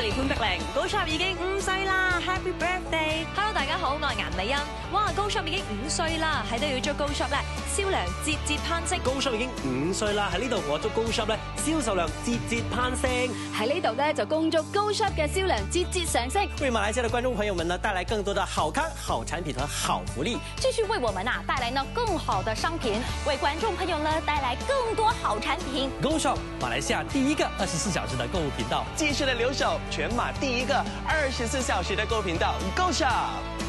係潘碧玲，高 Shop 已經5歲啦 ，Happy Birthday！Hello， 大家好，我係顏美欣。哇，高 Shop 已經5歲啦，喺度要祝高 Shop 咧銷量節節攀升。 高 Shop 已經5歲啦，喺呢度我祝高 Shop 咧銷售量節節攀升。 喺呢度咧就恭祝高 Shop 嘅銷量節節上升， 為馬來西亞的觀眾朋友們呢帶來更多的好康、好產品和好福利， 繼續為我們帶來呢更好的商品， 為觀眾朋友呢帶來更多好產品。 Go Shop 馬來西亞第一個24小時的購物頻道， 繼續的留守全馬第一個24小時的購物頻道 Go Shop。